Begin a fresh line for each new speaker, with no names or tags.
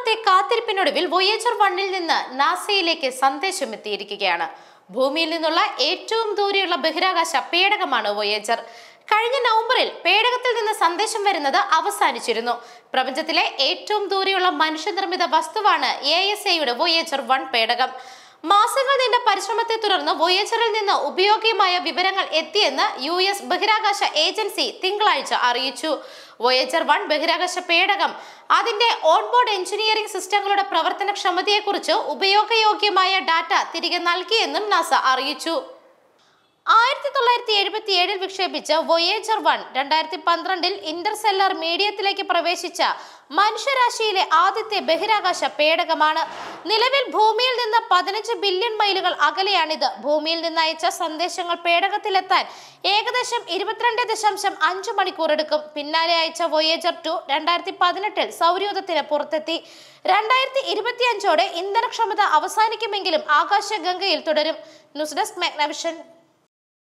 വർഷത്തെ കാത്തിരിപ്പിനൊടുവിൽ വോയേജർ 1-ൽ നിന്ന് നാസയിലേക്ക് സന്ദേശം എത്തിയിരിക്കുകയാണ്. ഭൂമിയിൽ നിന്നുള്ള ഏറ്റവും ദൂരെയുള്ള ബഹിരാകാശ പേടകമാണ് വോയേജർ. കഴിഞ്ഞ നവംബറിൽ പേടകത്തിൽ നിന്ന് സന്ദേശം വരുന്നത് അവസാനിച്ചിരുന്നു. പ്രപഞ്ചത്തിലെ ഏറ്റവും ദൂരെയുള്ള മനുഷ്യനിർമ്മിത വസ്തുവാണ് ASAയുടെ വോയേജർ 1 പേടകം. മാസങ്ങൾ നീണ്ട പരിശ്രമത്തെ തുടർന്ന് വോയേജറിൽ നിന്ന് ഉപയോഗീയമായ വിവരങ്ങൾ എത്തിയെന്ന് US ബഹിരാകാശ ഏജൻസി തിങ്കളാഴ്ച അറിയിച്ചു. വോയേജർ 1 ബഹിരാകാശ പേടകം അതിന്റെ ഓൺബോർഡ് എഞ്ചിനീയറിംഗ് സിസ്റ്റങ്ങളുടെ പ്രവർത്തനക്ഷമതയെക്കുറിച്ച് ഉപയോഗയോഗ്യമായ ഡാറ്റ തിരികെ നൽകിയെന്നും നാസ അറിയിച്ചു. 1977 വിക്ഷേപിച്ച വോയേജർ 1 2012 ഇന്റർസെല്ലർ മീഡിയത്തിലേക്ക് പ്രവേശിച്ച മനുഷ്യരാശിയിലെ ആദ്യത്തെ ബഹിരാകാശ പേടകമാണ്. നിലവിൽ ഭൂമിയിൽ നിന്ന് 15 ബില്യൺ മൈലുകൾ അകലെയാണിത്. ഭൂമിയിൽ നിന്ന് അയച്ച സന്ദേശങ്ങൾ പേടകത്തിലെത്താൻ ഏകദേശം 22.5 മണിക്കൂർ എടുക്കും. പിന്നാലെ അയച്ച വോയേജർ 2 2018 സൗരയൂഥത്തിന് പുറത്തെത്തി. 2025ഓടെ ഇന്ധനക്ഷമത അവസാനിക്കുമെങ്കിലും ആകാശഗംഗയിൽ തുടരും. News desk മെഗ്നവിഷൻ.